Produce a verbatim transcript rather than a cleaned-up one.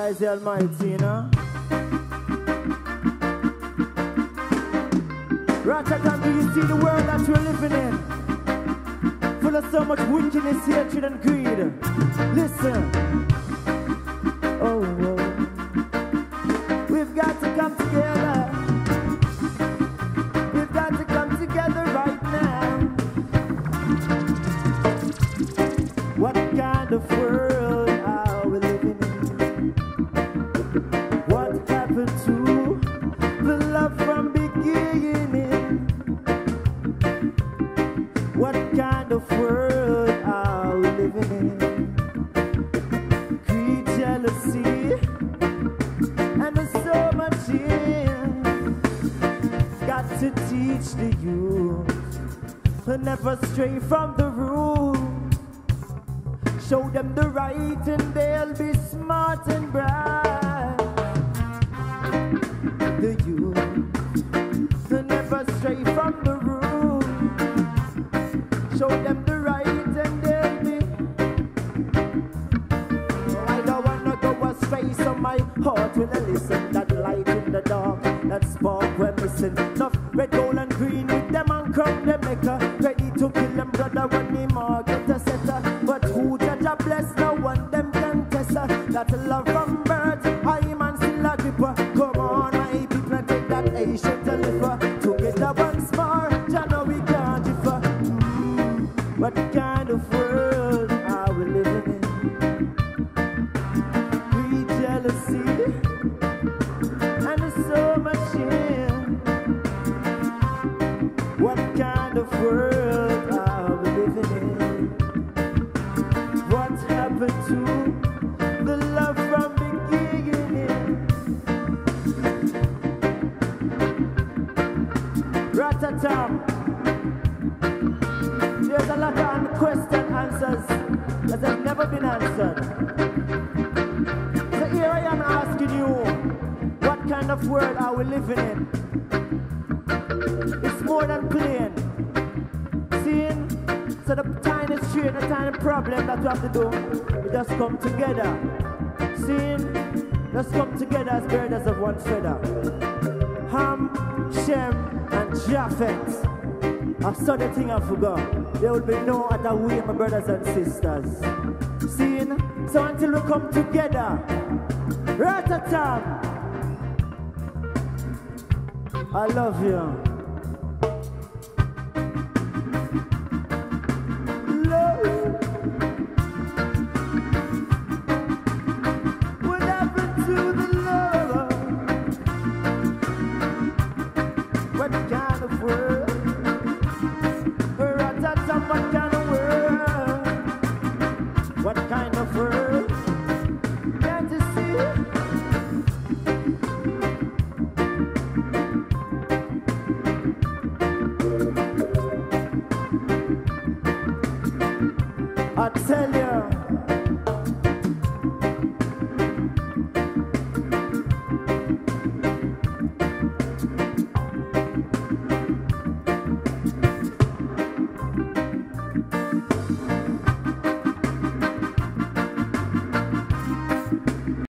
Jah is the Almighty, you know. Ratatan, do you see the world that we're living in? Full of so much wickedness, hatred, and greed. Listen. Oh, oh. We've got to come together. We've got to come together right now. What kind of world are we living in? What happened to the love from beginning? What kind of world are we living in? Greed, jealousy, and there's so much in. Got to teach the youth to never stray from the rules. Show them the right and they'll be smart and bright. The youth to never stray from the rules. Show them the right and they'll be. I don't wanna go astray, so my heart will listen. That light in the dark, that spark we're missing. Enough red, gold and green with them and crown them maker. Ready to kill them brother when the market a setter. But who judge a bless, no one them can test her. That love from birth, I man still a gripper. Come on my people and take that Asian to liver. Together once more, Jah know we can't differ. Mm, what kind of world are we living in? Greed, jealousy, and there's so much in. What kind of world are we living in? What happened to the love from beginning? Ratatam. There's a lot of question answers that have never been answered. So here I am asking you, what kind of world are we living in? It's more than plain. Seeing, so the tiny strain, the tiny problem that we have to do, we just come together. Seeing, just come together as birds of one feather. Ham, Shem, and Japheth. I saw the thing I forgot. There will be no other way, my brothers and sisters. Seeing, so until we come together, Ratatam, I love you. I tell